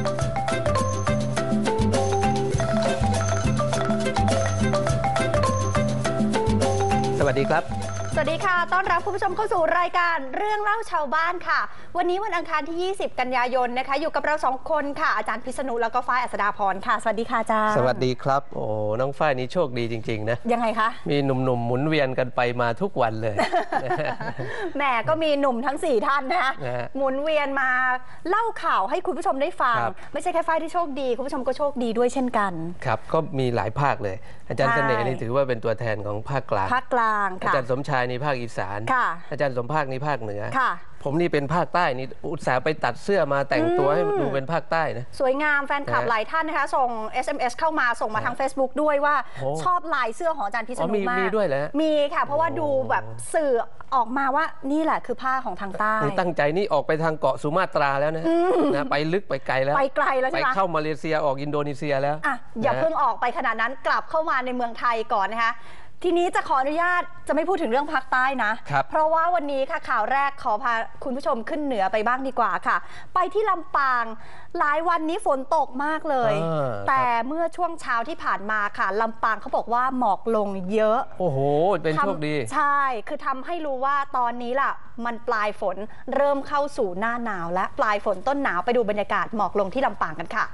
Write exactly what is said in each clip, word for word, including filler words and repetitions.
สวัสดีครับสวัสดีค่ะต้อนรับคุณผู้ชมเข้าสู่รายการเรื่องเล่าชาวบ้านค่ะวันนี้วันอังคารที่ยี่สิบกันยายนนะคะอยู่กับเราสองคนค่ะอาจารย์พิษณุแล้วก็ฝ้ายอัศดาพรค่ะสวัสดีค่ะอาจารย์สวัสดีครับโอ้น้องฝ้ายนี่โชคดีจริงๆนะยังไงคะมีหนุ่มๆหมุนเวียนกันไปมาทุกวันเลยแหมก็มีหนุ่มทั้งสี่ท่านนะหมุนเวียนมาเล่าข่าวให้คุณผู้ชมได้ฟังไม่ใช่แค่ฝ้ายที่โชคดีคุณผู้ชมก็โชคดีด้วยเช่นกันครับก็มีหลายภาคเลยอาจารย์เสน่ห์นี่ถือว่าเป็นตัวแทนของภาคกลางภาคกลางอาจารย์สมชายนี่ภาคอีสานอาจารย์สมภาคนี่ภาคเหนือผมนี่เป็นภาคใต้นี่อุตส่าห์ไปตัดเสื้อมาแต่งตัวให้ดูเป็นภาคใต้นะสวยงามแฟนคลับหลายท่านนะคะส่ง เอส เอ็ม เอส เข้ามาส่งมาทาง Facebook ด้วยว่าชอบลายเสื้อของอาจารย์พิษณุมากมีด้วยเหรอมีค่ะเพราะว่าดูแบบสื่อออกมาว่านี่แหละคือผ้าของทางใต้ตั้งใจนี่ออกไปทางเกาะสุมาตราแล้วนะนะไปลึกไปไกลแล้วไปไกลแล้วใช่ไหมไปเข้ามาเลเซียออกอินโดนีเซียแล้วอ่ะอย่าเพิ่งออกไปขนาดนั้นกลับเข้ามาในเมืองไทยก่อนนะคะทีนี้จะขออนุญาตจะไม่พูดถึงเรื่องภาคใต้นะเพราะว่าวันนี้ค่ะข่าวแรกขอพาคุณผู้ชมขึ้นเหนือไปบ้างดีกว่าค่ะไปที่ลำปางหลายวันนี้ฝนตกมากเลยแต่เมื่อช่วงเช้าที่ผ่านมาค่ะลำปางเขาบอกว่าหมอกลงเยอะโอ้โหเป็นโชคดีใช่คือทำให้รู้ว่าตอนนี้ล่ะมันปลายฝนเริ่มเข้าสู่หน้าหนาวและปลายฝนต้นหนาวไปดูบรรยากาศหมอกลงที่ลำปางกันค่ะ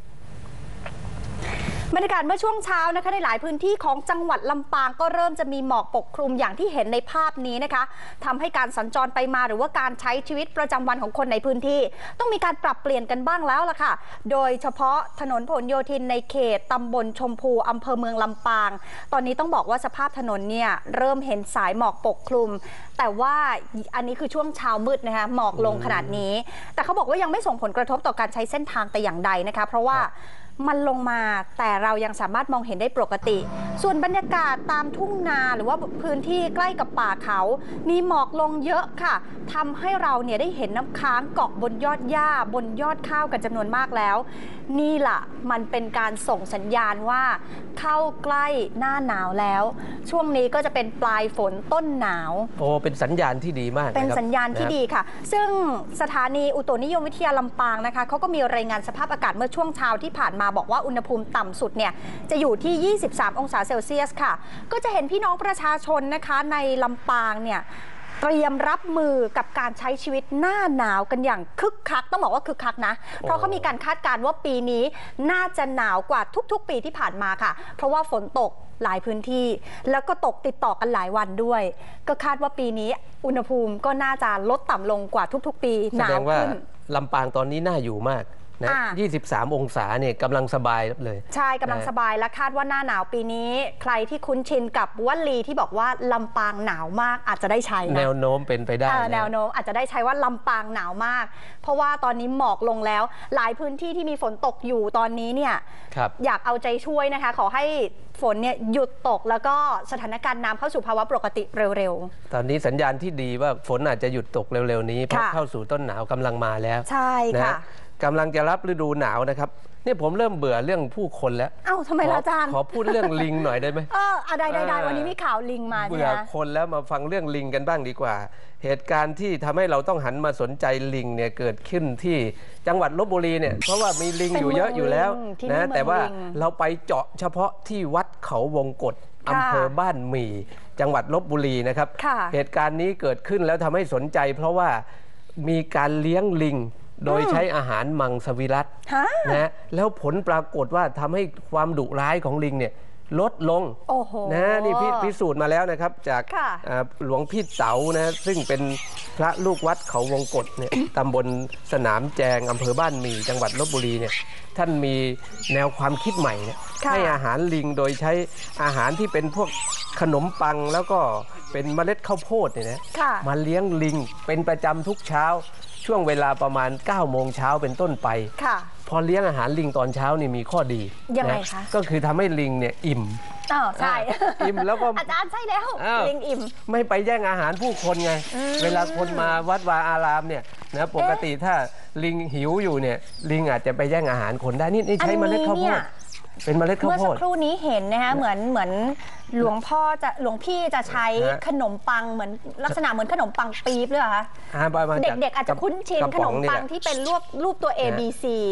บรรยากาศเมื่อช่วงเช้านะคะในหลายพื้นที่ของจังหวัดลำปางก็เริ่มจะมีหมอกปกคลุมอย่างที่เห็นในภาพนี้นะคะทำให้การสัญจรไปมาหรือว่าการใช้ชีวิตประจำวันของคนในพื้นที่ต้องมีการปรับเปลี่ยนกันบ้างแล้วล่ะค่ะโดยเฉพาะถนนผลโยธินในเขตตำบลชมพูอำเภอเมืองลำปางตอนนี้ต้องบอกว่าสภาพถนนเนี่ยเริ่มเห็นสายหมอกปกคลุมแต่ว่าอันนี้คือช่วงเช้ามืดนะคะหมอกลงขนาดนี้แต่เขาบอกว่ายังไม่ส่งผลกระทบต่อการใช้เส้นทางแต่อย่างใดนะคะเพราะว่ามันลงมาแต่เรายังสามารถมองเห็นได้ปกติส่วนบรรยากาศตามทุ่งนาหรือว่าพื้นที่ใกล้กับป่าเขามีหมอกลงเยอะค่ะทำให้เราเนี่ยได้เห็นน้ำค้างเกาะบนยอดหญ้าบนยอดข้าวกันจำนวนมากแล้วนี่ล่ะมันเป็นการส่งสัญญาณว่าเข้าใกล้หน้าหนาวแล้วช่วงนี้ก็จะเป็นปลายฝนต้นหนาวโอ้เป็นสัญญาณที่ดีมากเป็นสัญญาณที่ดีค่ะซึ่งสถานีอุตุนิยมวิทยาลำปางนะคะเขาก็มีรายงานสภาพอากาศเมื่อช่วงเช้าที่ผ่านมาบอกว่าอุณหภูมิต่ำสุดเนี่ยจะอยู่ที่ยี่สิบสามองศาเซลเซียสค่ะก็จะเห็นพี่น้องประชาชนนะคะในลำปางเนี่ยเตรียมรับมือกับการใช้ชีวิตหน้าหนาวกันอย่างคึกคักต้องบอกว่าคึกคักนะเพราะเขามีการคาดการณ์ว่าปีนี้น่าจะหนาวกว่าทุกๆปีที่ผ่านมาค่ะเพราะว่าฝนตกหลายพื้นที่แล้วก็ตกติดต่อกันหลายวันด้วยก็คาดว่าปีนี้อุณหภูมิก็น่าจะลดต่ำลงกว่าทุกๆปีหนาวขึ้นลำปางตอนนี้น่าอยู่มากนะยี่สิบสามองศาเนี่ยกำลังสบายเลยใช่กำลังสบายและคาดว่าหน้าหนาวปีนี้ใครที่คุ้นชินกับวลีที่บอกว่าลำปางหนาวมากอาจจะได้ใช้นะแนวโน้มเป็นไปได้แนวโน้มอาจจะได้ใช้ว่าลำปางหนาวมากเพราะว่าตอนนี้หมอกลงแล้วหลายพื้นที่ที่มีฝนตกอยู่ตอนนี้เนี่ยอยากเอาใจช่วยนะคะขอให้ฝนเนี่ยหยุดตกแล้วก็สถานการณ์น้ำเข้าสู่ภาวะปกติเร็วๆตอนนี้สัญญาณที่ดีว่าฝนอาจจะหยุดตกเร็วๆนี้เพราะเข้าสู่ต้นหนาวกำลังมาแล้วใช่ค่ะกำลังจะรับฤดูหนาวนะครับนี่ผมเริ่มเบื่อเรื่องผู้คนแล้วเอ้าทำไมล่ะอาจารย์ขอพูดเรื่องลิงหน่อยได้ไหมเออได้ได้ได้วันนี้มีข่าวลิงมาเบื่อคนแล้วมาฟังเรื่องลิงกันบ้างดีกว่าเหตุการณ์ที่ทำให้เราต้องหันมาสนใจลิงเนี่ยเกิดขึ้นที่จังหวัดลพบุรีเนี่ยเพราะว่ามีลิงอยู่เยอะอยู่แล้วนะแต่ว่าเราไปเจาะเฉพาะที่วัดเขาวงกฏอำเภอบ้านหมี่จังหวัดลพบุรีนะครับเหตุการณ์นี้เกิดขึ้นแล้วทำให้สนใจเพราะว่ามีการเลี้ยงลิงโดยใช้อาหารมังสวิรัตินะแล้วผลปรากฏว่าทำให้ความดุร้ายของลิงเนี่ยลดลงนะนี่พิสูจน์มาแล้วนะครับจากหลวงพี่เต๋านะซึ่งเป็นพระลูกวัดเขาวงกฏเนี่ยตำบลสนามแจงอำเภอบ้านหมี่จังหวัดลพบุรีเนี่ยท่านมีแนวความคิดใหม่เนี่ยให้อาหารลิงโดยใช้อาหารที่เป็นพวกขนมปังแล้วก็เป็นเมล็ดข้าวโพดเนี่ยนะมาเลี้ยงลิงเป็นประจำทุกเช้าช่วงเวลาประมาณเก้าโมงเช้าเป็นต้นไปพอเลี้ยงอาหารลิงตอนเช้านี่มีข้อดียังไงคะก็คือทำให้ลิงเนี่ยอิ่มอ๋อใช่อิ่มแล้วก็อาจารย์ใช่แล้วลิงอิ่มไม่ไปแย่งอาหารผู้คนไงเวลาคนมาวัดวาอารามเนี่ยนะปกติถ้าลิงหิวอยู่เนี่ยลิงอาจจะไปแย่งอาหารคนได้นี่ใช้เมล็ดข้าวโพดเป็นเมล็ดข้าวโพดเมื่อสักครู่นี้เห็นนะคะเหมือนเหมือนหลวงพ่อจะหลวงพี่จะใช้ขนมปังเหมือนลักษณะเหมือนขนมปังปี๊บเลยเหรอคะเด็กๆอาจจะคุ้นชินขนมปังที่เป็นรูปรูปตัว A B C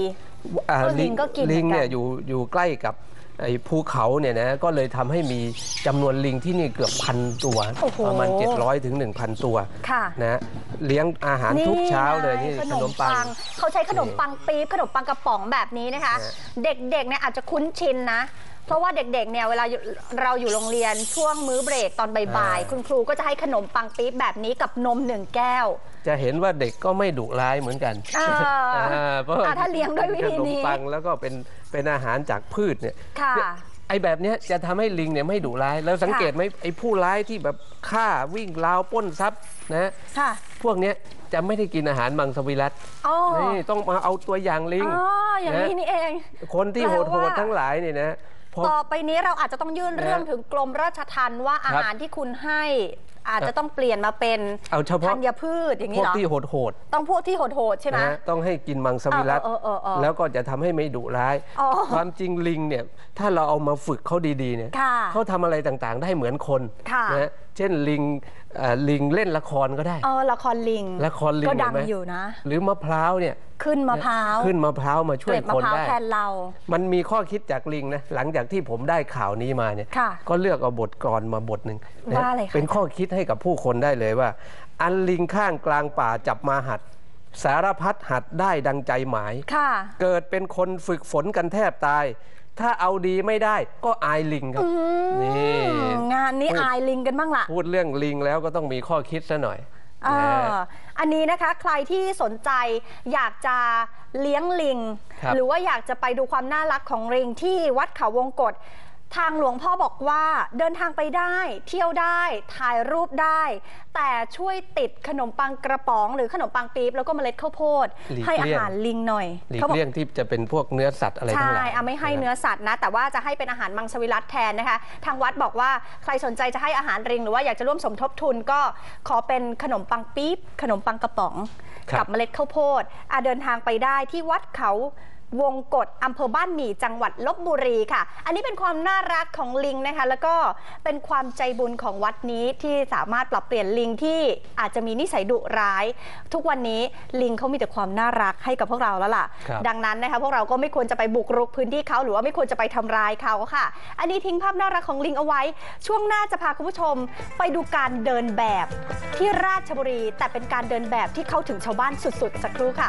อ่าก็ลิงก็กินลิงเนี่ยเหมือนกันอยู่อยู่ใกล้กับไอ้ภูเขาเนี่ยนะก็เลยทำให้มีจำนวนลิงที่นี่เกือบพันตัวโอ้โหประมาณเจ็ดร้อยถึงหนึ่งพันตัวค่ะนะเลี้ยงอาหารทุกเช้าเลยนี่ไงขนมปังเขาใช้ขนมปังปี๊บขนมปังกระป๋องแบบนี้นะคะนะเด็กๆเนี่ยอาจจะคุ้นชินนะ เพราะว่าเด็กๆเนี่ยเวลาเราอยู่โรงเรียนช่วงมื้อเบรกตอนบ่ายๆคุณครูก็จะให้ขนมปังปี๊บแบบนี้กับนมหนึ่งแก้วจะเห็นว่าเด็กก็ไม่ดุร้ายเหมือนกันอ่าอ่าเพราะอ่าถ้าเลี้ยงด้วยวิธีนี้ขนมปังแล้วก็เป็นเป็นอาหารจากพืชเนี่ยค่ะไอ้แบบเนี้ยจะทำให้ลิงเนี่ยไม่ดุร้าย แล้วสังเกตไหมไอ้ผู้ร้ายที่แบบฆ่าวิ่งราวปล้นทรัพย์นะค่ะพวกเนี้ยจะไม่ได้กินอาหารมังสวิรัติอ๋อนี่ต้องมาเอาตัวอย่างลิงอ๋ออย่างนี้นี่เองคนที่แปโหลว่าดๆทั้งหลายเนี่ยนะพอต่อไปนี้เราอาจจะต้องยื่นเรื่องนะถึงกรมราชทัณฑ์ว่าอาหารที่คุณให้ อาจจะต้องเปลี่ยนมาเป็นเอาเฉพาะธัญพืชอย่างพนี้วกเหรอที่โหดต้องพวกที่โหดๆใช่ไหมๆนะต้องให้กินมังสวิรัติเออเออเออเออแล้วก็จะทำให้ไม่ดุร้ายอ๋อความจริงลิงเนี่ยถ้าเราเอามาฝึกเขาดีๆเนี่ยค่ะเขาทำอะไรต่างๆ ได้เหมือนคนค่ะนะเช่นลิงเอ่อลิงเล่นละครก็ได้เออละครลิงละครลิงก็ดังเห็นไหมอยู่นะหรือมะพร้าวเนี่ยขึ้นมะพร้าวขึ้นมะพร้าวมาช่วยเกล็ดมะคนพร้าวได้แทนเรามันมีข้อคิดจากลิงนะหลังจากที่ผมได้ข่าวนี้มาเนี่ยค่ะก็เลือกเอาบทกลอนมาบทหนึ่งนะว่าอะไรคะเป็นข้อคิดให้กับผู้คนได้เลยว่า อันลิงข้างกลางป่าจับมาหัด สารพัดหัดได้ดังใจหมายค่ะเกิดเป็นคนฝึกฝนกันแทบตาย ถ้าเอาดีไม่ได้ก็อายลิงครับนี่งานนี้อายลิงกันบ้างล่ะพูดเรื่องลิงแล้วก็ต้องมีข้อคิดซะหน่อยเอนะออันนี้นะคะใครที่สนใจอยากจะเลี้ยงลิงครับหรือว่าอยากจะไปดูความน่ารักของลิงที่วัดเขาวงกฏทางหลวงพ่อบอกว่าเดินทางไปได้ เที่ยวได้ถ่ายรูปได้ แต่ช่วยติดขนมปังกระป๋องหรือขนมปังปี๊บแล้วก็เมล็ดข้าวโพดหลีกให้อาเลี่ยงหารลิงหน่อยหลีกเขาบอกเลี่ยงที่จะเป็นพวกเนื้อสัตว์อะไรทั้งใช่หลายเอาไม่ให้เนื้อสัตว์นะ แต่ว่าจะให้เป็นอาหารมังสวิรัติแทนนะคะ ทางวัดบอกว่าใครสนใจจะให้อาหารลิงหรือว่าอยากจะร่วมสมทบทุนก็ขอเป็นขนมปังปี๊บขนมปังกระป๋องครับกับเมล็ดข้าวโพดอ่ะเดินทางไปได้ที่วัดเขาวงกฏอำเภอบ้านหมี่จังหวัดลบบุรีค่ะ อันนี้เป็นความน่ารักของลิงนะคะ แล้วก็เป็นความใจบุญของวัดนี้ที่สามารถปรับเปลี่ยนลิงที่อาจจะมีนิสัยดุร้าย ทุกวันนี้ลิงเขามีแต่ความน่ารักให้กับพวกเราแล้วล่ะครับดังนั้นนะคะพวกเราก็ไม่ควรจะไปบุกรุกพื้นที่เขาหรือว่าไม่ควรจะไปทำร้ายเขาค่ะ อันนี้ทิ้งภาพน่ารักของลิงเอาไว้ ช่วงหน้าจะพาคุณผู้ชมไปดูการเดินแบบที่ราชบุรี แต่เป็นการเดินแบบที่เข้าถึงชาวบ้านสุดๆสักครู่ค่ะ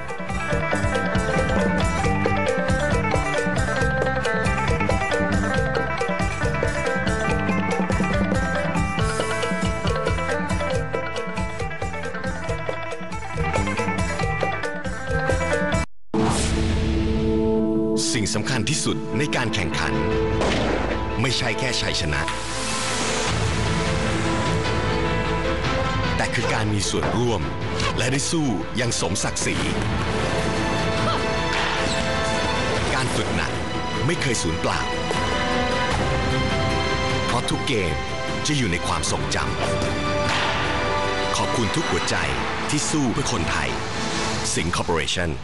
สิ่งสำคัญที่สุดในการแข่งขัน ไม่ใช่แค่ชัยชนะ แต่คือการมีส่วนร่วม และได้สู้อยังสมศักดิ์ศรีการฝึกหนักไม่เคยสูญเปล่า เพราะทุกเกมจะอยู่ในความทรงจำขอบคุณทุกหัวใจที่สู้เพื่อคนไทย สิงห์คอร์ปอเรชั่น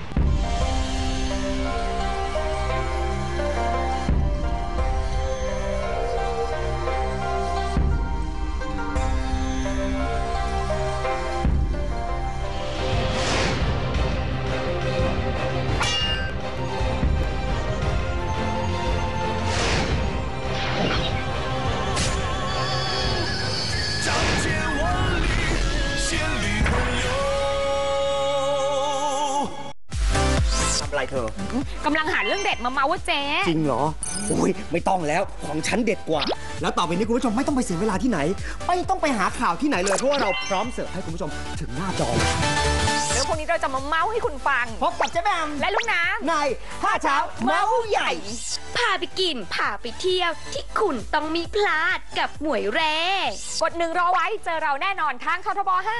ทำอะไรเธอกำลังหาเรื่องเด็ดมาเมาว่าเจ๊จริงเหรอโอ้ยไม่ต้องแล้วของฉันเด็ดกว่า แล้วต่อไปนี้คุณผู้ชมไม่ต้องไปเสียเวลาที่ไหน ไม่ต้องไปหาข่าวที่ไหนเลยเพราะว่าเราพร้อมเสิร์ฟให้คุณผู้ชมถึงหน้าจอเลยเดี๋ยวพวกนี้เราจะมาเมาให้คุณฟังพบกับเจ๊แบมและลูกน้ในห้าเช้าเมาส์ใหญ่พาไปกิน พาไปเที่ยวที่คุณต้องมีพลาดกับหมวยแร่ำกดหนึ่งรอไว้เจอเราแน่นอนทางททบห้า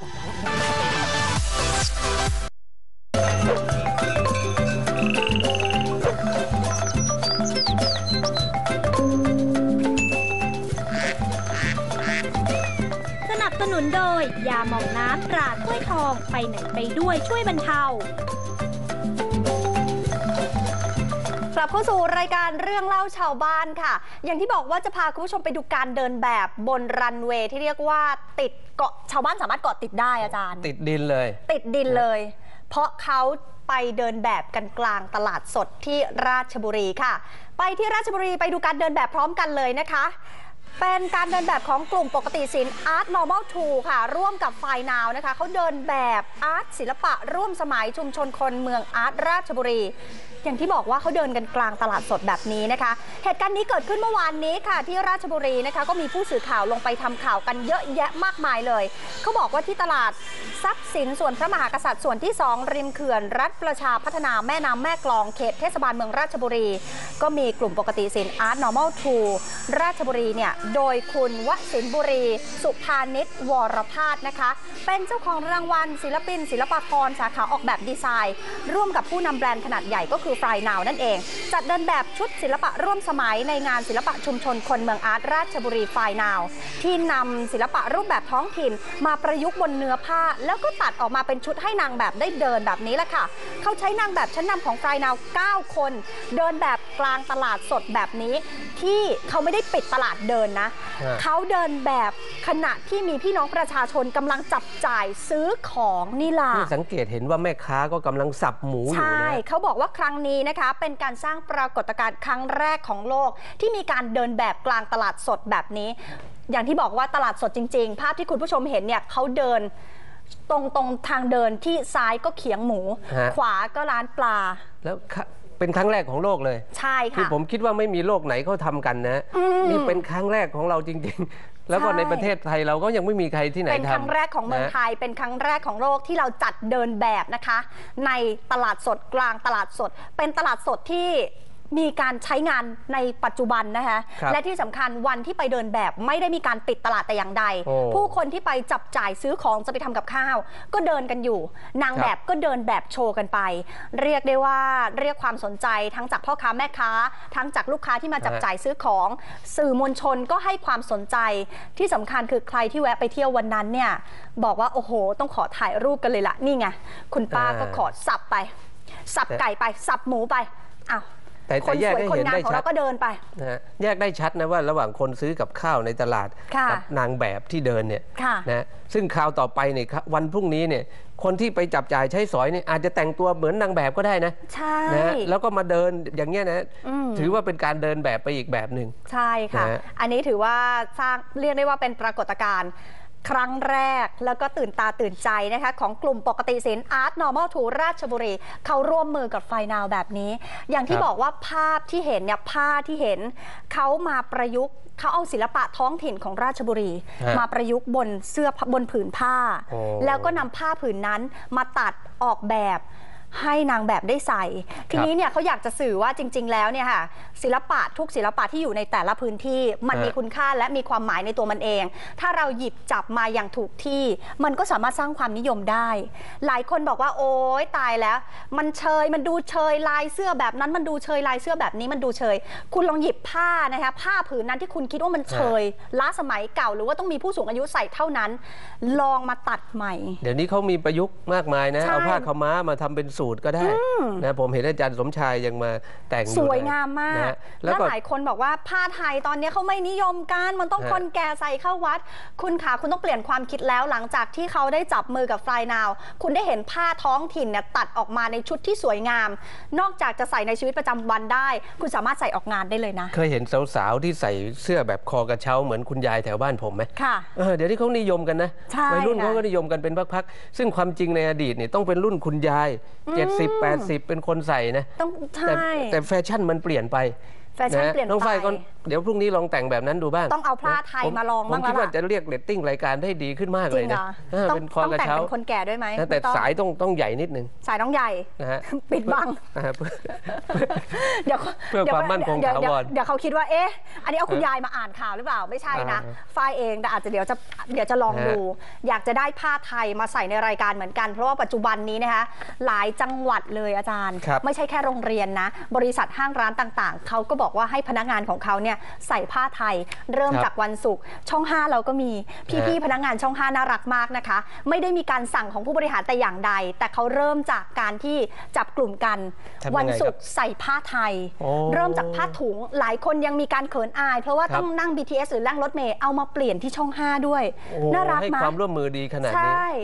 สนับสนุนโดย ยาหม่องน้ำตราถ้วยทองไปไหนไปด้วยช่วยบรรเทากลับเข้าสู่รายการเรื่องเล่าชาวบ้านค่ะ อย่างที่บอกว่าจะพาคุณผู้ชมไปดูการเดินแบบบนรันเวย์ที่เรียกว่าติดเกาะชาวบ้านสามารถเกาะติดได้อาจารย์ติดดินเลยติดดินเลย เพราะเขาไปเดินแบบกันกลางตลาดสดที่ราชบุรีค่ะไปที่ราชบุรีไปดูการเดินแบบพร้อมกันเลยนะคะเป็นการเดินแบบของกลุ่มปกติศิลป์ Art Normal ทู ค่ะร่วมกับไฟนาวนะคะเขาเดินแบบอาร์ตศิลปะร่วมสมัยชุมชนคนเมืองอาร์ตราชบุรีอย่างที่บอกว่าเขาเดินกันกลางตลาดสดแบบนี้นะคะเหตุการณ์นี้เกิดขึ้นเมื่อวานนี้ค่ะที่ราชบุรีนะคะก็มีผู้สื่อข่าวลงไปทำข่าวกันเยอะแยะมากมายเลยเขาบอกว่าที่ตลาดทรัพย์สินส่วนพระมหากษัตริย์ส่วนที่สองริมเขื่อนรัฐประชาพัฒนาแม่น้ำแม่กลองเขตเทศบาลเมืองราชบุรีก็มีกลุ่มปกติศิลป์ Art Normal ทู ราชบุรีเนี่ยโดยคุณวสินทร์บุรีสุภานิชวรพาสนะคะเป็นเจ้าของรางวัลศิลปินศิลปากรสาขาออกแบบดีไซน์ร่วมกับผู้นำแบรนด์ขนาดใหญ่ก็คือไฟนาวนั่นเองจัดเดินแบบชุดศิลปะร่วมสมัยในงานศิลปะชุมชนคนเมืองอาร์ตราชบุรีไฟนาวที่นำศิลปะรูปแบบท้องถิ่นมาประยุกต์บนเนื้อผ้าแล้วก็ตัดออกมาเป็นชุดให้นางแบบได้เดินแบบนี้แหละค่ะเขาใช้นางแบบชั้นนำของไฟนาวเก้าคนเดินแบบกลางตลาดสดแบบนี้ที่เขาไม่ได้ปิดตลาดเดินนะเขาเดินแบบขณะที่มีพี่น้องประชาชนกำลังจับจ่ายซื้อของนี่ล่ะสังเกตเห็นว่าแม่ค้าก็กำลังสับหมูอยู่นะใช่เขาบอกว่าครั้งนี้นะคะเป็นการสร้างปรากฏการณ์ครั้งแรกของโลกที่มีการเดินแบบกลางตลาดสดแบบนี้อย่างที่บอกว่าตลาดสดจริงๆภาพที่คุณผู้ชมเห็นเนี่ยเขาเดินตรงตรงทางเดินที่ซ้ายก็เขียงหมูขวาก็ร้านปลาแล้วเป็นครั้งแรกของโลกเลยใช่ค่ะคือผมคิดว่าไม่มีโลกไหนเขาทำกันนะนี่เป็นครั้งแรกของเราจริงๆแล้วก็ในประเทศไทยเราก็ยังไม่มีใครที่ไหนทำเป็นครั้งแรกของเมืองไทยเป็นครั้งแรกของโลกที่เราจัดเดินแบบนะคะในตลาดสดกลางตลาดสดเป็นตลาดสดที่มีการใช้งานในปัจจุบันนะคะและที่สำคัญวันที่ไปเดินแบบไม่ได้มีการปิดตลาดแต่อย่างใดผู้คนที่ไปจับจ่ายซื้อของจะไปทำกับข้าวก็เดินกันอยู่นางแบบก็เดินแบบโชว์กันไปเรียกได้ว่าเรียกความสนใจทั้งจากพ่อค้าแม่ค้าทั้งจากลูกค้าที่มาจับจ่ายซื้อของสื่อมวลชนก็ให้ความสนใจที่สำคัญคือใครที่แวะไปเที่ยววันนั้นเนี่ยบอกว่าโอ้โหต้องขอถ่ายรูปกันเลยละนี่ไงคุณป้าก็ขอสับไปสับไก่ไปสับหมูไปอ้าวแต่แต่แยกได้เห็นได้ชัดก็เดินไปนะแยกได้ชัดนะว่าระหว่างคนซื้อกับข้าวในตลาดกับนางแบบที่เดินเนี่ยนะซึ่งคราวต่อไปเนี่ยวันพรุ่งนี้เนี่ยคนที่ไปจับจ่ายใช้สอยเนี่ยอาจจะแต่งตัวเหมือนนางแบบก็ได้นะใช่นะแล้วก็มาเดินอย่างเงี้ยนะถือว่าเป็นการเดินแบบไปอีกแบบหนึ่งใช่ค่ะอันนี้ถือว่าสร้างเรียกได้ว่าเป็นปรากฏการณ์ครั้งแรกแล้วก็ตื่นตาตื่นใจนะคะของกลุ่มปกติศิลป์ Art Normal ทู ราชบุรีเขาร่วมมือกับไฟนาวแบบนี้อย่างที่บอกว่าภาพที่เห็นเนี่ยผ้าที่เห็นเขามาประยุกต์เขาเอาศิลปะท้องถิ่นของราชบุรีมาประยุกต์บนเสื้อบนผืนผ้าแล้วก็นำผ้าผืนนั้นมาตัดออกแบบให้นางแบบได้ใส่ทีนี้เนี่ยเขาอยากจะสื่อว่าจริงๆแล้วเนี่ยค่ะศิลปะทุกศิลปะที่อยู่ในแต่ละพื้นที่มันมีคุณค่าและมีความหมายในตัวมันเองถ้าเราหยิบจับมาอย่างถูกที่มันก็สามารถสร้างความนิยมได้หลายคนบอกว่าโอ๊ยตายแล้วมันเชยมันดูเชยลายเสื้อแบบนั้นมันดูเชยลายเสื้อแบบนี้มันดูเชยคุณลองหยิบผ้านะคะผ้าผืนนั้นที่คุณคิดว่ามันเชยล้าสมัยเก่าหรือว่าต้องมีผู้สูงอายุใส่เท่านั้นลองมาตัดใหม่เดี๋ยวนี้เขามีประยุกต์มากมายนะเอาผ้าขาวม้ามาทำเป็นสูตรก็ได้นะผมเห็นอาจารย์สมชายยังมาแต่งสวยงามมากนะแล้วหลายคนบอกว่าผ้าไทยตอนนี้เขาไม่นิยมกันมันต้องคนแก่ใส่เข้าวัดคุณขาคุณต้องเปลี่ยนความคิดแล้วหลังจากที่เขาได้จับมือกับไฟนาวคุณได้เห็นผ้าท้องถิ่นเนี่ยตัดออกมาในชุดที่สวยงามนอกจากจะใส่ในชีวิตประจำวันได้คุณสามารถใส่ออกงานได้เลยนะเคยเห็นสาวๆที่ใส่เสื้อแบบคอกระเช้าเหมือนคุณยายแถวบ้านผมไหมค่ะเออเดี๋ยวนี้เขานิยมกันนะวัยรุ่นเขาก็นิยมกันเป็นพักๆซึ่งความจริงในอดีตเนี่ยต้องเป็นรุ่นคุณยายเจ็ดสิบ แปดสิบเป็นคนใส่นะต้องใช่แต่แฟชั่นมันเปลี่ยนไปแฟชั่นเปลี่ยนไปน้องฝ้ายก็เดี๋ยวพรุ่งนี้ลองแต่งแบบนั้นดูบ้างต้องเอาผ้าไทยมาลองบ้างผมคิดว่าจะเรียกเรตติ้งรายการได้ดีขึ้นมากเลยนะเป็นคอกระเช้าเป็นคนแก่ด้วยไหมแต่สายต้องต้องใหญ่นิดนึงสายต้องใหญ่นะฮะปิดบังเดี๋ยวเพื่อความมั่นคงถาวรเดี๋ยวเขาคิดว่าเอ๊ะอันนี้เอาคุณยายมาอ่านข่าวหรือเปล่าไม่ใช่นะฝ้ายเองแต่อาจจะเดี๋ยวจะเดี๋ยวจะลองดูอยากจะได้ผ้าไทยมาใส่ในรายการเหมือนกันเพราะว่าปัจจุบันนี้นะคะหลายจังหวัดเลยอาจารย์ไม่ใช่แค่โรงเรียนนะบริษัทห้างร้านต่างๆเขาก็บอกว่าให้พนักงานของเขาเนี่ยใส่ผ้าไทยเริ่มจากวันศุกร์ช่องห้าเราก็มีพี่ๆพนักงานช่องห้าน่ารักมากนะคะไม่ได้มีการสั่งของผู้บริหารแต่อย่างใดแต่เขาเริ่มจากการที่จับกลุ่มกันวันศุกร์ใส่ผ้าไทยเริ่มจากผ้าถุงหลายคนยังมีการเขินอายเพราะว่าต้องนั่ง บี ที เอส หรือนั่งรถเมล์เอามาเปลี่ยนที่ช่องห้าด้วยน่ารักมากให้ความร่วมมือดีขนาดนี้นะ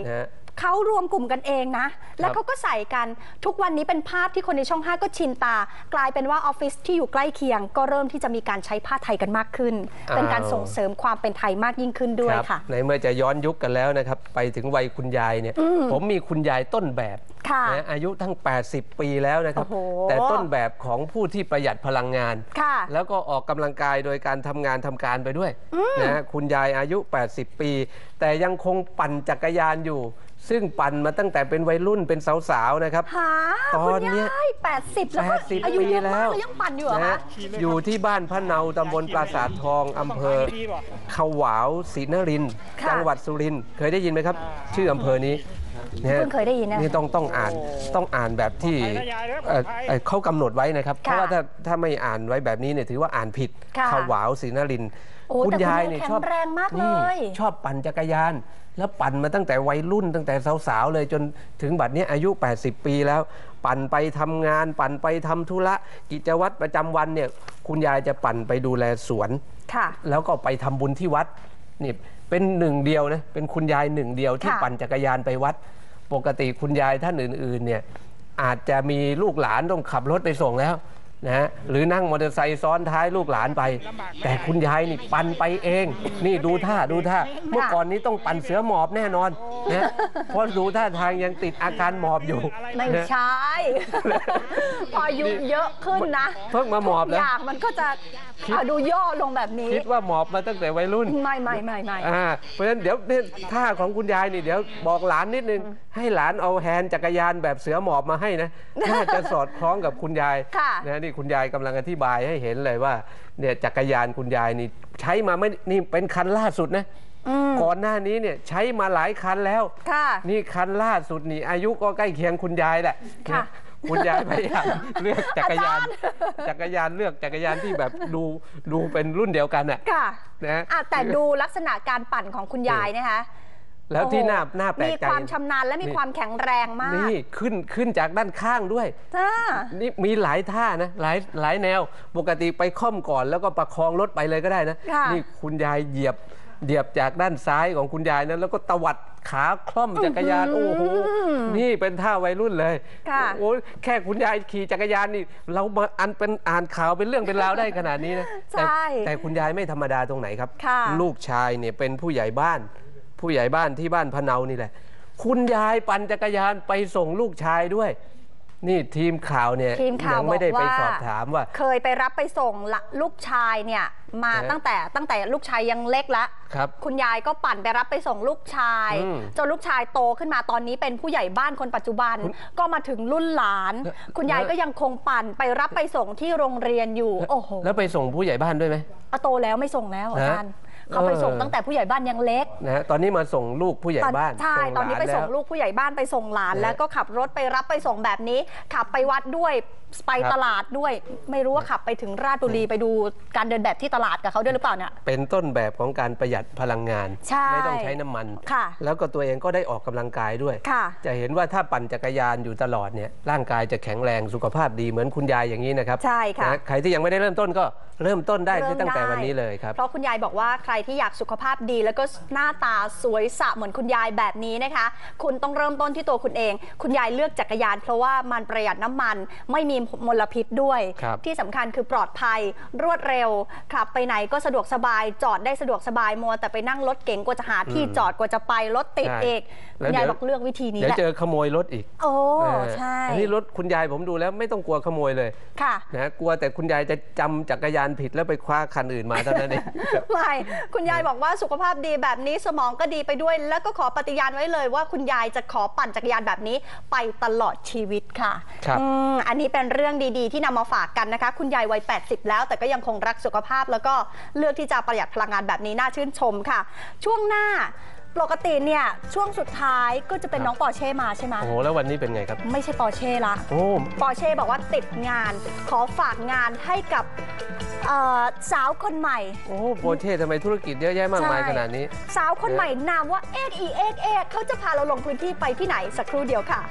เขารวมกลุ่มกันเองนะแล้วเขาก็ใส่กันทุกวันนี้เป็นภาพที่คนในช่องห้าก็ชินตากลายเป็นว่าออฟฟิศที่อยู่ใกล้เคียงก็เริ่มที่จะมีการใช้ผ้าไทยกันมากขึ้นเป็นการส่งเสริมความเป็นไทยมากยิ่งขึ้นด้วยค่ะในเมื่อจะย้อนยุคกันแล้วนะครับไปถึงวัยคุณยายเนี่ยผมมีคุณยายต้นแบบนะอายุทั้งแปดสิบปีแล้วนะครับแต่ต้นแบบของผู้ที่ประหยัดพลังงานแล้วก็ออกกำลังกายโดยการทำงานทำการไปด้วยนะคุณยายอายุแปดสิบปีแต่ยังคงปั่นจักรยานอยู่ซึ่งปั่นมาตั้งแต่เป็นวัยรุ่นเป็นสาวๆนะครับตอนนี้แปดสิบแล้วก็อายุเยอะมากแล้วยังปั่นอยู่เหรอคะอยู่ที่บ้านพะเนาตำบลปราสาททองอำเภอขวาวศรีนรินทร์จังหวัดสุรินทร์เคยได้ยินไหมครับชื่ออำเภอนี้เพิ่งเคยได้ยินนะนี่ต้องต้องอ่านต้องอ่านแบบที่เขากำหนดไว้นะครับเพราะว่าถ้าถ้าไม่อ่านไว้แบบนี้เนี่ยถือว่าอ่านผิดขวาวศรีนรินทร์คุณยายเนี่ยชอบแรงมากเลยชอบปั่นจักรยานแล้วปั่นมาตั้งแต่วัยรุ่นตั้งแต่สาวๆเลยจนถึงบัดนี้อายุแปดสิบปีแล้วปั่นไปทำงานปั่นไปทำธุระกิจวัตรประจำวันเนี่ยคุณยายจะปั่นไปดูแลสวนแล้วก็ไปทำบุญที่วัดนี่เป็นหนึ่งเดียวนะเป็นคุณยายหนึ่งเดียวที่ปั่นจักรยานไปวัดปกติคุณยายท่านอื่นๆเนี่ยอาจจะมีลูกหลานต้องขับรถไปส่งแล้วนะหรือนั่งมอเตอร์ไซค์ซ้อนท้ายลูกหลานไปแต่คุณยายนี่ปั่นไปเองนี่ดูท่าดูท่าเมื่อก่อนนี้ต้องปั่นเสือหมอบแน่นอนนะเพราะดูท่าทางยังติดอาการหมอบอยู่ไม่ใช่พออายุเยอะขึ้นนะเพิ่งมาหมอบแล้วอยากมันก็จะดูย่อลงแบบนี้คิดว่าหมอบมาตั้งแต่วัยรุ่นไม่ไม่ไม่ไม่เพราะฉะนั้นเดี๋ยวท่าของคุณยายนี่เดี๋ยวบอกหลานนิดนึงให้หลานเอาแฮนด์จักรยานแบบเสือหมอบมาให้นะน่าจะสอดคล้องกับคุณยายนะนี่คุณยายกำลังอธิบายให้เห็นเลยว่าเนี่ยจักรยานคุณยายนี่ใช้มาไม่นี่เป็นคันล่าสุดนะก่อนหน้านี้เนี่ยใช้มาหลายคันแล้วนี่คันล่าสุดนี่อายุก็ใกล้เคียงคุณยายแหละคุณยายพยายามเลือกจักรยานจักรยานเลือกจักรยานที่แบบดูดูเป็นรุ่นเดียวกันอ่ะนะแต่ดูลักษณะการปั่นของคุณยายนะคะแล้วที่น่าน่าแปลกใจมีความชำนาญและมีความแข็งแรงมากนี่ขึ้นขึ้นจากด้านข้างด้วยนี่มีหลายท่านะหลายหลายแนวปกติไปค่อมก่อนแล้วก็ประคองรถไปเลยก็ได้นะนี่คุณยายเหยียบเหยียบจากด้านซ้ายของคุณยายนั้นแล้วก็ตวัดขาคล่อมจักรยานโอ้โหนี่เป็นท่าวัยรุ่นเลยโอ้แค่คุณยายขี่จักรยานนี่เรามาอันเป็นอ่านข่าวเป็นเรื่องเป็นราวได้ขนาดนี้นะแต่แต่คุณยายไม่ธรรมดาตรงไหนครับลูกชายเนี่ยเป็นผู้ใหญ่บ้านผู้ใหญ่บ้านที่บ้านพะเนานี่แหละคุณยายปั่นจักรยานไปส่งลูกชายด้วยนี่ทีมข่าวเนี่ยยังไม่ได้ไปสอบถามว่าเคยไปรับไปส่งลูกชายเนี่ยมาตั้งแต่ตั้งแต่ลูกชายยังเล็กแล้วคุณยายก็ปั่นไปรับไปส่งลูกชายจนลูกชายโตขึ้นมาตอนนี้เป็นผู้ใหญ่บ้านคนปัจจุบันก็มาถึงรุ่นหลานคุณยายก็ยังคงปั่นไปรับไปส่งที่โรงเรียนอยู่โอ้โหแล้วไปส่งผู้ใหญ่บ้านด้วยไหมโตแล้วไม่ส่งแล้วอาจารย์เขาไปส่งตั้งแต่ผู้ใหญ่บ้านยังเล็กนะตอนนี้มาส่งลูกผู้ใหญ่บ้านใช่ตอนนี้ไปส่งลูกผู้ใหญ่บ้านไปส่งหลานแล้วก็ขับรถไปรับไปส่งแบบนี้ขับไปวัดด้วยไปตลาดด้วยไม่รู้ว่าขับไปถึงราชบุรีไปดูการเดินแบบที่ตลาดกับเขาด้วยหรือเปล่าเนี่ยเป็นต้นแบบของการประหยัดพลังงานไม่ต้องใช้น้ำมันแล้วก็ตัวเองก็ได้ออกกำลังกายด้วยจะเห็นว่าถ้าปั่นจักรยานอยู่ตลอดเนี่ยร่างกายจะแข็งแรงสุขภาพดีเหมือนคุณยายอย่างนี้นะครับใช่ค่ะใครที่ยังไม่ได้เริ่มต้นก็เริ่มต้นได้ตั้งแต่วันนี้เลยครับเพราะคุณยายบอกว่าใครที่อยากสุขภาพดีแล้วก็หน้าตาสวยสะเหมือนคุณยายแบบนี้นะคะคุณต้องเริ่มต้นที่ตัวคุณเองคุณยายเลือกจักรยานเพราะว่ามันประหยัดน้ำมันไม่มีมลพิษด้วยที่สำคัญคือปลอดภัยรวดเร็วขับไปไหนก็สะดวกสบายจอดได้สะดวกสบายมัวแต่ไปนั่งรถเก๋งกว่าจะหาที่จอดกว่าจะไปรถติดเอกคุณยายบอกเลือกวิธีนี้แหละเดี๋ยวเจอขโมยรถอีกโอ้ใช่อันนี้รถคุณยายผมดูแล้วไม่ต้องกลัวขโมยเลยค่ะนะกลัวแต่คุณยายจะจำจักรยานผิดแล้วไปคว้าคันอื่นมาเท่านั้นเองไม่คุณยายบอกว่าสุขภาพดีแบบนี้สมองก็ดีไปด้วยแล้วก็ขอปฏิญาณไว้เลยว่าคุณยายจะขอปั่นจักรยานแบบนี้ไปตลอดชีวิตค่ะครับอันนี้เป็นเรื่องดีๆที่นำมาฝากกันนะคะคุณยายวัยแปดสิบแล้วแต่ก็ยังคงรักสุขภาพแล้วก็เลือกที่จะประหยัดพลังงานแบบนี้น่าชื่นชมค่ะช่วงหน้าปกติเนี่ยช่วงสุดท้ายก็จะเป็นน้องปอร์เช่มาใช่ไหมโอ้โหแล้ววันนี้เป็นไงครับไม่ใช่ปอร์เช่ละโอ้ปอร์เช่บอกว่าติดงานขอฝากงานให้กับสาวคนใหม่โอ้ปอร์เช่ทำไมธุรกิจเยอะแยะมากมายขนาดนี้สาวคนใหม่นามว่าเอ็กอีเอ็กเอ็กเขาจะพาเราลงพื้นที่ไปที่ไหนสักครู่เดียวค่ะ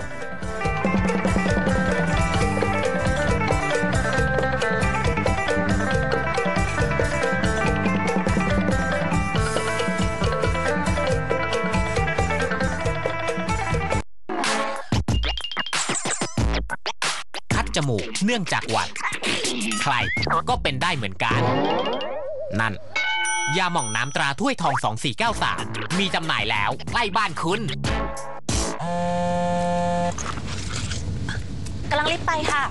จมูกเนื่องจากหวัดใครก็เป็นได้เหมือนกันนั่นยาหม่องน้ำตราถ้วยทองสองสี่เก้าสามมีจำหน่ายแล้วใกล้บ้านคุณกำลังรีบไปค่ะ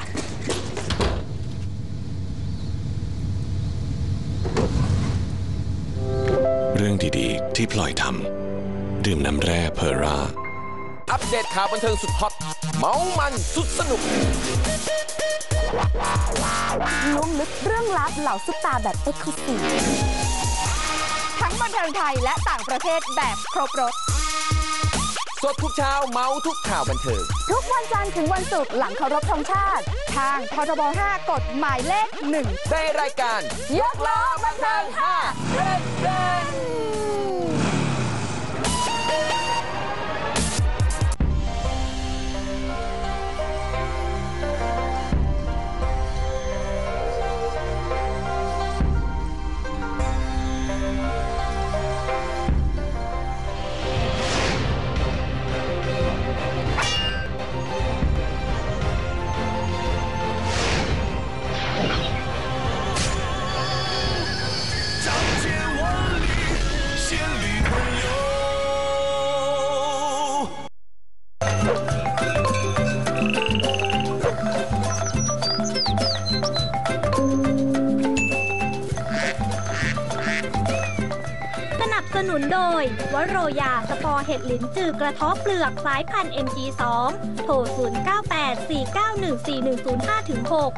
เรื่องดีๆที่พลอยทำดื่มน้ำแร่เพอร่าอัปเดตข่าวบันเทิงสุดฮอตเมามันสุดสนุกล้วงลึกเรื่องลับเหล่าซุปตาแบบเอ็กซ์คลูซีฟทั้งบันเทิงไทยและต่างประเทศแบบครบรสสดทุกเช้าเมาทุกข่าวบันเทิงทุกวันจันทร์ถึงวันศุกร์หลังเคารพธงชาติทางททบห้ากฎหมายเลขหนึ่งในรายการยกล้อบันเทิงห้าเรนเรนสนุนโดยวโรยาสปอร์เห็ดลิ้นจือกระท้อเปลือกสายพันธุ์ เอ็ม จี สอง โทร ศูนย์ เก้า แปด สี่ เก้า หนึ่ง สี่ หนึ่ง ศูนย์ ห้า หก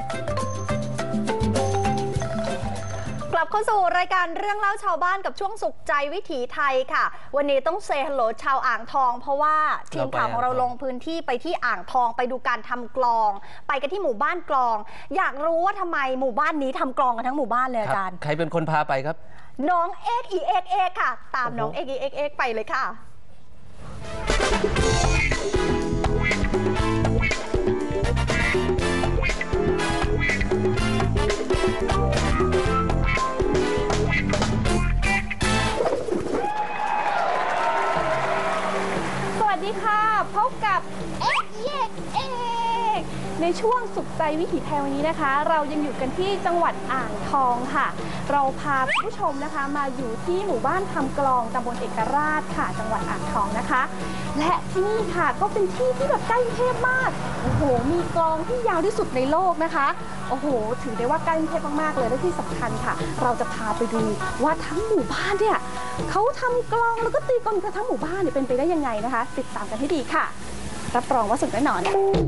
กลับเข้าสู่รายการเรื่องเล่าชาวบ้านกับช่วงสุขใจวิถีไทยค่ะวันนี้ต้องเซฮัลโหลชาวอ่างทองเพราะว่าทีมข่าวของเราลงพื้นที่ไปที่อ่างทองไปดูการทำกลองไปกันที่หมู่บ้านกลองอยากรู้ว่าทำไมหมู่บ้านนี้ทำกลองกันทั้งหมู่บ้านเลยอาจารย์ใครเป็นคนพาไปครับน้องเอ็กอีเอ็กเอ็กค่ะตามน้องเอ็กอีเอ็กเอ็กไปเลยค่ะสวัสดีค่ะพบกับเอ็กอีเอ็กเอ็กในช่วงสุขใจวิถีไทยวันนี้นะคะเรายังอยู่กันที่จังหวัดอ่างทองค่ะเราพาผู้ชมนะคะมาอยู่ที่หมู่บ้านทำกลองตำบลเอกราชค่ะจังหวัดอ่างทองนะคะและที่นี่ค่ะก็เป็นที่ที่แบบใกล้กรุงเทพมากโอ้โหมีกลองที่ยาวที่สุดในโลกนะคะโอ้โหถือได้ว่าใกล้กรุงเทพมากๆเลยและที่สำคัญค่ะเราจะพาไปดูว่าทั้งหมู่บ้านเนี่ยเขาทำกลองแล้วก็ตีกลองกันทั้งหมู่บ้านเนี่ยเป็นไปได้ยังไงนะคะติดตามกันให้ดีค่ะรับรองว่าสนุกแน่นอน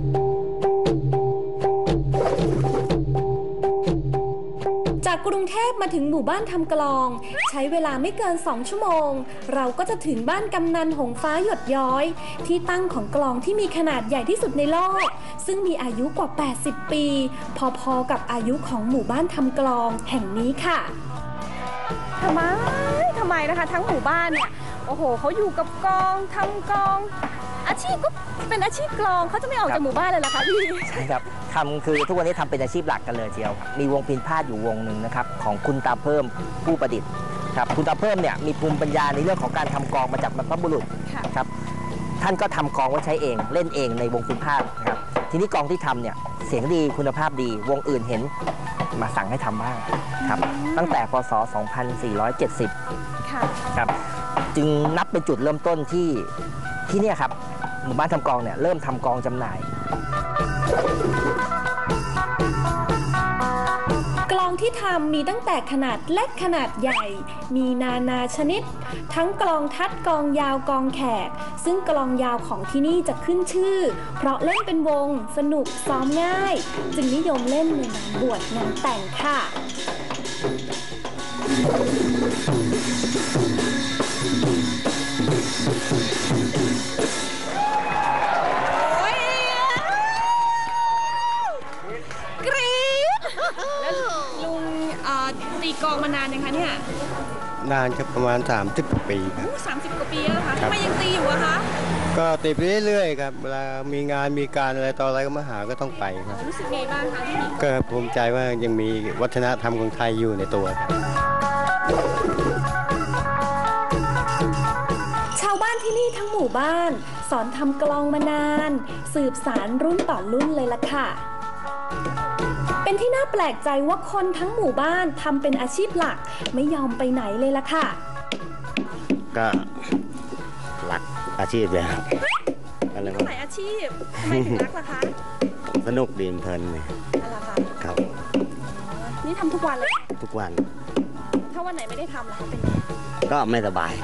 จากกรุงเทพมาถึงหมู่บ้านทำกลองใช้เวลาไม่เกินสองชั่วโมงเราก็จะถึงบ้านกำนันหงฟ้าหยดย้อยที่ตั้งของกลองที่มีขนาดใหญ่ที่สุดในโลกซึ่งมีอายุกว่าแปดสิบปีพอๆกับอายุของหมู่บ้านทำกลองแห่งนี้ค่ะทำไมทำไมนะคะทั้งหมู่บ้านเนี่ยโอ้โหเขาอยู่กับกลองทำกลองอาชีพก็เป็นอาชีพกลองเขาจะไม่ออกจากหมู่บ้านเลยเหรอคะพี่ใช่ครับทำคือทุกวันนี้ทำเป็นอาชีพหลักกันเลยเจียวมีวงพิณพาทย์อยู่วงหนึ่งนะครับของคุณตาเพิ่มผู้ประดิษฐ์ครับคุณตาเพิ่มเนี่ยมีภูมิปัญญาในเรื่องของการทำกลองมาจากบรรพบุรุษครับท่านก็ทำกลองไว้ใช้เองเล่นเองในวงพิณพาทย์นะครับทีนี้กลองที่ทำเนี่ยเสียงดีคุณภาพดีวงอื่นเห็นมาสั่งให้ทำบ้างครับตั้งแต่พ.ศ. สองพันสี่ร้อยเจ็ดสิบครับจึงนับเป็นจุดเริ่มต้นที่ที่นี่ครับหมู่บ้านทำกลองเนี่ยเริ่มทำกลองจำหน่ายกลองที่ทำมีตั้งแต่ขนาดเล็กขนาดใหญ่มีนานาชนิดทั้งกลองทัดกลองยาวกลองแขกซึ่งกลองยาวของที่นี่จะขึ้นชื่อเพราะเล่นเป็นวงสนุกซ้อมง่ายจึงนิยมเล่นในงานบวชงานแต่งค่ะตีกลองมานานยังคะเนี่ยนานครับประมาณสามสิบปีครับสามสิบกว่าปีแล้วค่ะทำไมยังตีอยู่อะคะก็ตีไปเรื่อยๆครับเวลามีงานมีการอะไรต่ออะไรก็มาหาก็ต้องไปครับรู้สึกไงบ้างคะที่นี่ก็ภูมิใจว่ายังมีวัฒนธรรมของไทยอยู่ในตัวชาวบ้านที่นี่ทั้งหมู่บ้านสอนทำกลองมานานสืบสานรุ่นต่อรุ่นเลยล่ะค่ะเป็นที่น่าแปลกใจว่าคนทั้งหมู่บ้านทำเป็นอาชีพหลักไม่ยอมไปไหนเลยล่ะค่ะก็รักอาชีพเลยครับอะไรทำไมอาชีพทำไมถึงรักล่ะคะสนุกดีเพลินเลยอะไรคะครับนี่ทำทุกวันเลยทุกวันถ้าวันไหนไม่ได้ทำล่ะคะเป็นไงก็ไม่สบาย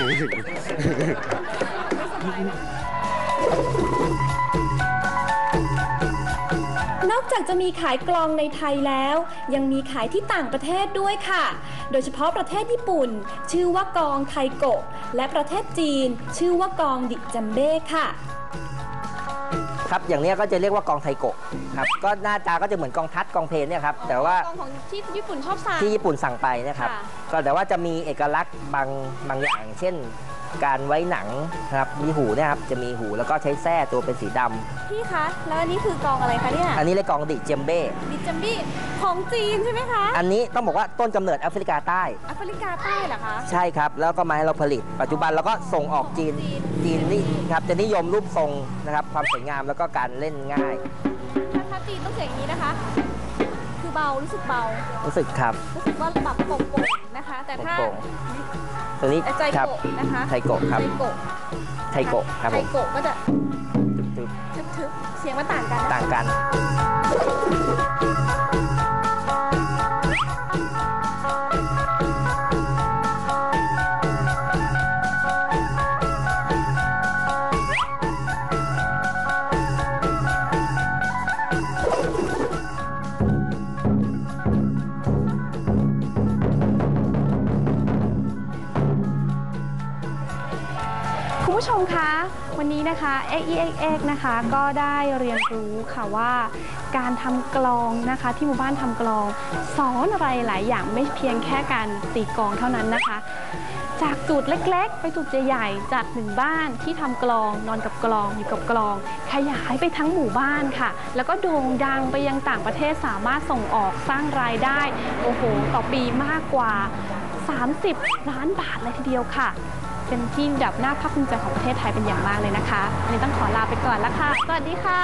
นอกจากจะมีขายกลองในไทยแล้ว ยังมีขายที่ต่างประเทศด้วยค่ะ โดยเฉพาะประเทศญี่ปุ่น ชื่อว่ากลองไทโกะและประเทศจีน ชื่อว่ากลองดิจัมเบ้ค่ะครับอย่างนี้ก็จะเรียกว่ากลองไทโกะครับก็หน้าตาก็จะเหมือนกลองทัดกลองเพลนเนี่ยครับแต่ว่ากลองของที่ญี่ปุ่นชอบสั่งที่ญี่ปุ่นสั่งไปนะครับค่ะก็แต่ว่าจะมีเอกลักษณ์บางบางอย่าง เช่น การไว้หนังนะครับมีหูเนะครับจะมีหูแล้วก็ใช้แส้ตัวเป็นสีดำพี่คะแล้วอันนี้คือกลองอะไรคะเนี่ยอันนี้เรียกกลองดิเจมเบ้ดิจัมบี้ของจีนใช่ไหมคะอันนี้ต้องบอกว่าต้นกำเนิดแอฟริกาใต้แอฟริกาใต้เหรอคะใช่ครับแล้วก็มาให้เราผลิต ปัจจุบันเราก็ส่งออกจีนจีนนี่ครับจะนิยมรูปทรงนะครับความสวยงามแล้วก็การเล่นง่ายถ้าถ้าจีนต้องเสียงอย่างนี้นะคะ คือเบารู้สึกเบารู้สึกครับรู้สึกว่าแบบโป่งๆนะคะ แต่ถ้าโป่ง ตัวนี้ใจครับโกะนะคะไทโกะครับไทโกะไทโกะครับไทผมโกะก็จะตึ๊บทึบๆเสียงมันต่างกันนะๆต่างกันคุณผู้ชมคะวันนี้นะคะ เอ็กซ์ อี เอ็กซ์ เอ็กซ์ นะคะก็ได้เรียนรู้ค่ะว่าการทำกลองนะคะที่หมู่บ้านทำกลองสอนอะไรหลายอย่างไม่เพียงแค่การตีกลองเท่านั้นนะคะ จากจุดเล็กๆ ไปจุดใหญ่ๆจากหนึ่งบ้านที่ทำกลองนอนกับกลองอยู่กับกลอง ขยายไปทั้งหมู่บ้านค่ะ แล้วก็โด่งดังไปยังต่างประเทศสามารถส่งออกสร้างรายได้โอ้โหต่อปีมากกว่าสามสิบล้านบาทเลยทีเดียวค่ะ เป็นที่ดับหน้าภาคภูมิใจของประเทศไทยเป็นอย่างมากเลยนะคะวันนี้ต้องขอลาไปก่อนแล้วค่ะ สวัสดีค่ะ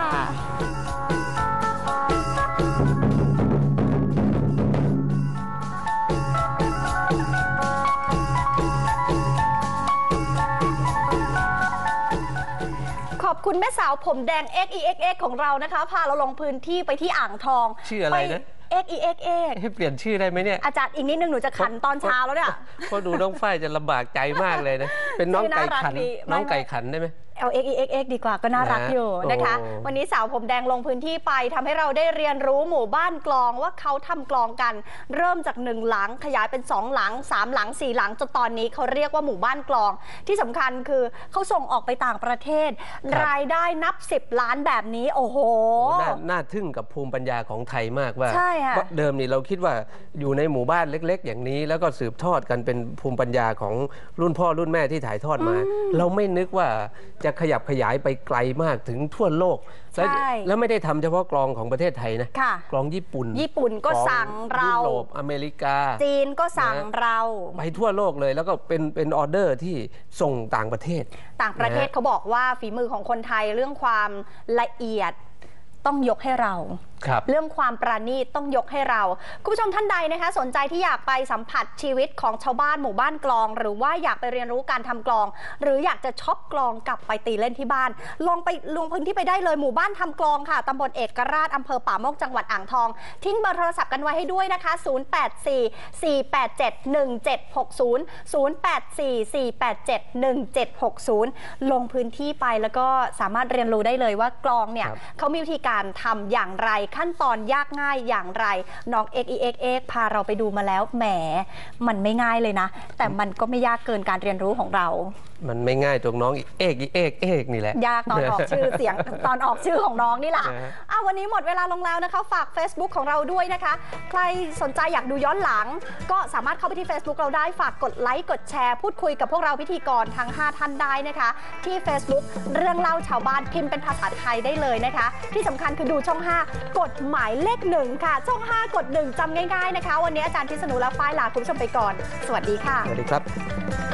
ขอบคุณแม่สาวผมแดง เอ็กซ์ อี เอ็กซ์ เอ็กซ์ ของเรานะคะพาเราลงพื้นที่ไปที่อ่างทองชื่ออะไรนะเอ็กซ์ อี เอ็กซ์ เอ็กซ์ให้เปลี่ยนชื่อได้ไหมเนี่ยอาจารย์อีกนิดนึงหนูจะขันตอนเช้าแล้วเนี่ยเพราะดูน้องฝ้ายจะลำบากใจมากเลยนะ เป็นน้องไก่ขัน น้องไก่ขันได้ไหมเอา เอ็กซ์ อี เอ็กซ์ เอ็กซ์ ดีกว่าก็น่ารักอยู่นะคะ วันนี้สาวผมแดงลงพื้นที่ไปทำให้เราได้เรียนรู้หมู่บ้านกลองว่าเขาทำกลองกัน เริ่มจากหนึ่งหลังขยายเป็นสองหลังสามหลังสี่หลังจนตอนนี้เขาเรียกว่าหมู่บ้านกลองที่สำคัญคือเขาส่งออกไปต่างประเทศ รายได้นับสิบล้านแบบนี้โอ้โหน่าน่าทึ่งกับภูมิปัญญาของไทยมากว่าใช่ค่ะเดิมนี่เราคิดว่าอยู่ในหมู่บ้านเล็ก ๆ อย่างนี้ แล้วก็สืบทอดกันเป็นภูมิปัญญาของรุ่นพ่อรุ่นแม่ที่ถ่ายทอดมา เราไม่นึกว่าจะขยับขยายไปไกลมากถึงทั่วโลก แล้วแล้วไม่ได้ทำเฉพาะกลองของประเทศไทยนะกลองญี่ปุ่นญี่ปุ่นก็สั่งเรายุโรปอเมริกาจีนก็สั่งเราไปทั่วโลกเลยแล้วก็เป็นเป็นออเดอร์ที่ส่งต่างประเทศต่างประเทศเขาบอกว่าฝีมือของคนไทยเรื่องความละเอียดต้องยกให้เรา เรื่องความประณีตต้องยกให้เราคุณผู้ชมท่านใดนะคะสนใจที่อยากไปสัมผัสชีวิตของชาวบ้านหมู่บ้านกลอง หรือว่าอยากไปเรียนรู้การทำกลอง หรืออยากจะช็อปกลองกลับไปตีเล่นที่บ้าน ลองไปลงพื้นที่ไปได้เลยหมู่บ้านทำกลองค่ะตำบลเอกราชอำเภอป่าโมกจังหวัดอ่างทองทิ้งเบอร์โทรศัพท์กันไว้ให้ด้วยนะคะศูนย์ แปด สี่ สี่ แปด เจ็ด หนึ่ง เจ็ด หก ศูนย์ ศูนย์ แปด สี่ สี่ แปด เจ็ด หนึ่ง เจ็ด หก ศูนย์ลงพื้นที่ไปแล้วก็สามารถเรียนรู้ได้เลยว่ากลองเนี่ยเขามีวิธีการทำอย่างไรขั้นตอนยากง่ายอย่างไรน้อง เอ็กซ์ อี เอ็กซ์ เอ็กซ์ พาเราไปดูมาแล้วแหมมันไม่ง่ายเลยนะแต่มันก็ไม่ยากเกินการเรียนรู้ของเรามันไม่ง่ายตรงน้องเอกเอกเอกนี่แหละยากตอนออกชื่อเสียงตอนออกชื่อของน้องนี่แหละอ่ะวันนี้หมดเวลาลงแล้วนะคะฝาก Facebook ของเราด้วยนะคะใครสนใจอยากดูย้อนหลังก็สามารถเข้าไปที่ Facebook เราได้ฝากกดไลค์กดแชร์พูดคุยกับพวกเราพิธีกรทั้งห้าท่านได้นะคะที่ Facebook เรื่องเล่าชาวบ้านพิมพ์เป็นภาษาไทยได้เลยนะคะที่สำคัญคือดูช่องห้ากดหมายเลขหนึ่งค่ะช่องห้ากดหนึ่งจำง่ายๆนะคะวันนี้อาจารย์ทิศนุและฝ้ายลาคุณผู้ชมไปก่อนสวัสดีค่ะสวัสดีครับ